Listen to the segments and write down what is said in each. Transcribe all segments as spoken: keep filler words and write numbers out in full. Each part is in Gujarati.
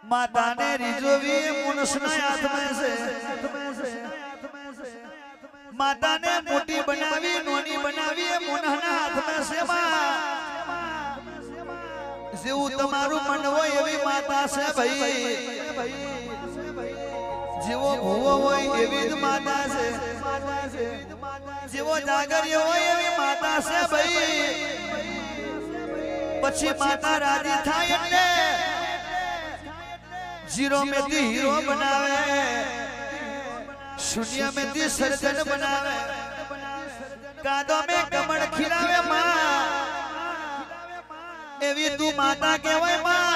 माता ने रिजोवी मनुष्य हाथ में से माता ने मोटी बनावी नोनी बनावी मोनहना हाथ में से जेवू तमारू मन हो एवी माता से भाई जेवो भूवो हो एवी ज माता से जेवो जागरियो हो एवी माता से भाई पछी माता राजी थाय એટલે जीरो में दी हीरो बनावे शून्य में दी सर्जन बनावे कादो में कमल खिलावे मां एवी तू माता कहवाय मां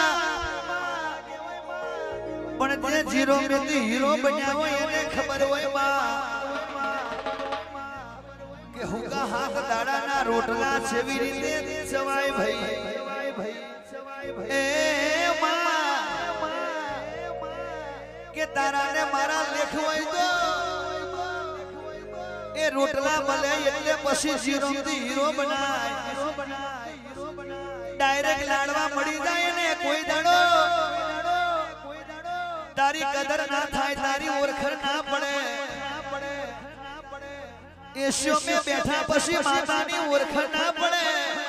पण जे जीरो में दी हीरो बनावो એને ખબર હોય मां કે હુકા હાથ દાડાના રોટલા છેવી રીતે સવાય ભાઈ એ માं के तारा ने मारा लेख होय तो ए रोटला भले એટલે પછી જીરો થી હીરો બનાય ડાયરેક્ટ લાડવા મળી જાય ને કોઈ દાડો તારી કદર ના થાય તારી ઓળખણ ના પડે એશિયો મે બેઠા પછી માતાની ઓળખણ ના પડે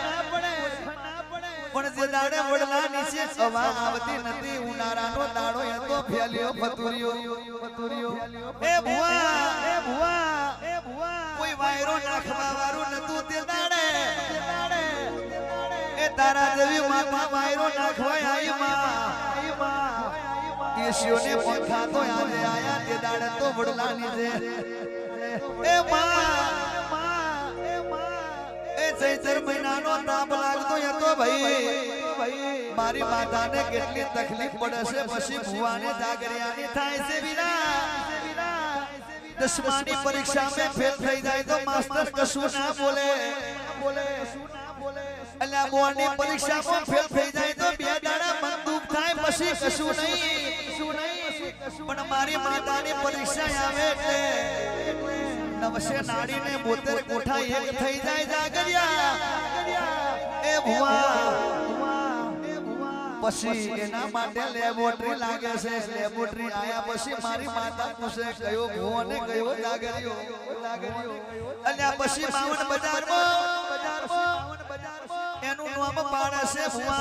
પણ જે દાડે વડલા નીચે સવા આવતી નથી ઉનાળાનો દાડો હતો ફેલ્યો ફતુરિયો ફતુરિયો એ ભુવા એ ભુવા એ ભુવા કોઈ વાયરો નાખવા વાળું નતું તે દાડે એ તારા જેવી માતા વાયરો નાખવા આવી માં એશિયોને પંખા તો આજે આયા તે દાડે તો વડલા નીચે એ માં चैतर महीना नो ताप लागतो હતો ભાઈ મારી માતાને કેટલી તકલીફ પડે છે પછી ભુવાને જાગરિયાની થાય છે વિના દસમાની પરીક્ષા में फेल થઈ જાય તો માસ્ટર કશું ના બોલે બોલે અલ્યા બોર્ડની પરીક્ષામાં फेल થઈ જાય તો બે દાડા મન દુખ થાય પછી કશું નહીં કશું નહીં પણ મારી માતાની પરીક્ષા આવે એટલે नवसे नाड़ी ने बोतर कोठा एक થઈ જાય જાગરિયા એ ભુવા પછી એના માટે લેબોરેટરી લાગે છે લેબોરેટરી આયા પછી મારી માતા પૂછે કયો ભુવો ને કયો જાગરિયો જાગરિયો અલ્યા પછી માવણ બજારમાં બજારમાં એનું નામ પાડે છે ભુવા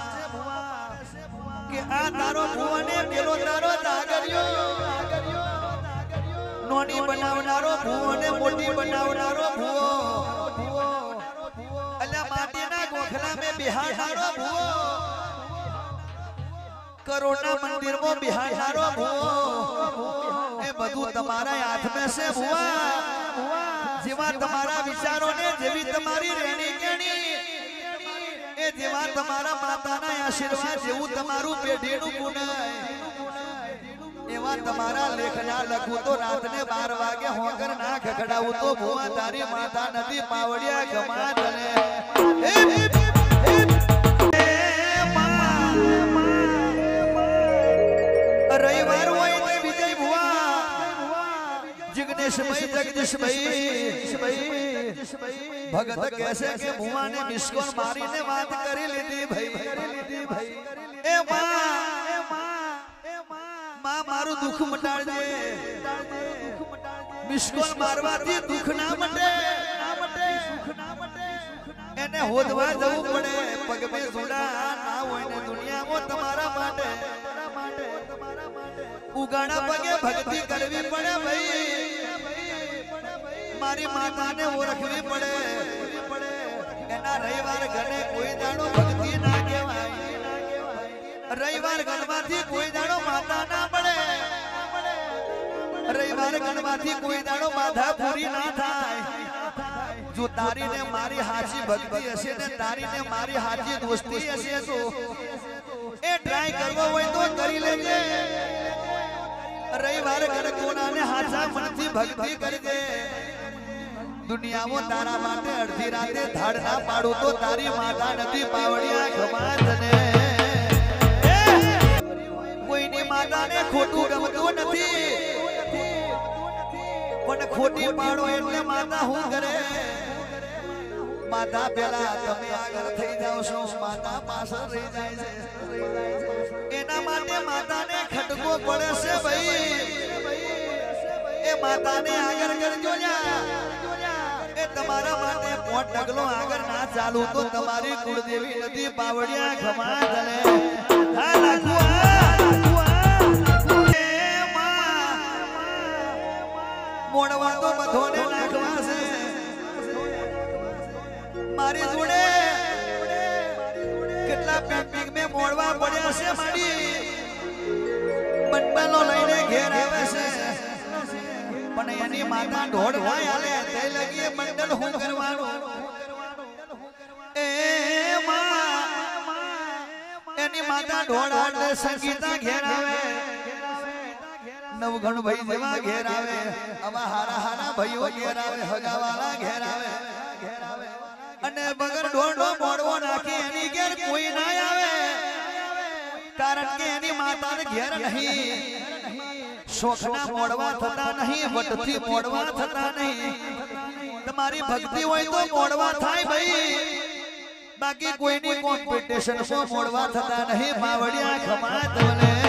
કે આ તારો ભુવો ને પેલો તારો જાગરિયો જાગરિયો नोनी बनावनारो भूवो ने मोटी बनावनारो भूवो अल्ला माटीना गोखला में बिहारनारो भूवो करोना मंदिर में बिहारनारो भूवो ए बधु तमारा हाथ में से भूवा जेवा तमारा विचारों ने जेवी तमारी रेणी केणी ए जेवा तमारा माताना आशीर्वाद जेवू तमारू पेढीनु पुनाय एवा तमारा लेखना लखू तो रात ने बार वागे होकर ना खखड़ाऊ तो भुआ तारी माता नदी पावड़िया गमा चले रविवार होय तो विजय भुआ जिग्नेश भाई जगदीश भाई भगत कैसे के भुआ ने मिसकोन मारी ने बात करी लीधी भाई भाई ए मां मां मारू दुख मटाड़जे मिसकोल मारवाथी दुख ना मटे ना मटे सुख ना मटे एने होदवा जवू पड़े पग में जोड़ा ना होय ने दुनिया में तुम्हारा माटे उगाड़ा पगे भक्ति करवी पड़े भाई मारी माता ने वो रखवी पड़े एना रविवार घरे कोई दाड़ो भक्ति ना केवाय रविवार गणवाथी कोई दाड़ो माता ना पड़े रविवार गणवाथी कोई दाड़ो बाधा पूरी ना थाय जो तारी ने मारी हाची भक्ति हसे ने तारी ने मारी हाची दोस्ती हसे तो ए ट्राई करवो होय तो करी लेजे रविवार गण कोना ने हाचा मनथी भक्ति कर दे दुनिया में तारा माटे अर्धी राते धाड़ ना पाडू तो तारी माता नदी पावड़िया खमा तने माता ने खोटू गमतो नथी पण खोटी पाड़ो એટલે માતા હું કરે માતા પેલા તમે આગળ થઈ જાવ છો માતા પાછળ રહી જાય છે એના માટે માતાને ખટકો પડે છે ભાઈ એ માતાને આગળ કરજો એ તમારા માટે પોટ ડગલો આગળ ના ચાલુ તો તમારી કુળદેવી નદી પાવડિયા ખમા ચલે હા લાખો મોડવા તો બધોને નાખવા છે મારી જોડે કેટલા પેમ્પિંગ મે મોડવા પડ્યા છે મારી બંડલો લઈને ઘેર આવે છે પણ એની માતા ઢોળ ના આલે તે લગીએ બંડલ હું કરવાનું એ માં એની માતા ઢોળ આલે સંગીતા ઘેર આવે નવગણ ભાઈ જેવા ઘેર આવે આવા હારા હારા ભાઈઓ ઘેર આવે હગાવાળા ઘેર આવે અને બગર ઢોળનો મોડવો નાખી એની ઘેર કોઈ ના આવે કારણ કે એની માતાને ઘેર નહીં શોખના મોડવા થતા નહીં વટથી મોડવા થતા નહીં તમારી ભક્તિ હોય તો મોડવા થાય ભાઈ બાકી કોઈની કોમ્પિટિશન માં મોડવા થતા નહીં માવડિયા ખમા તવલે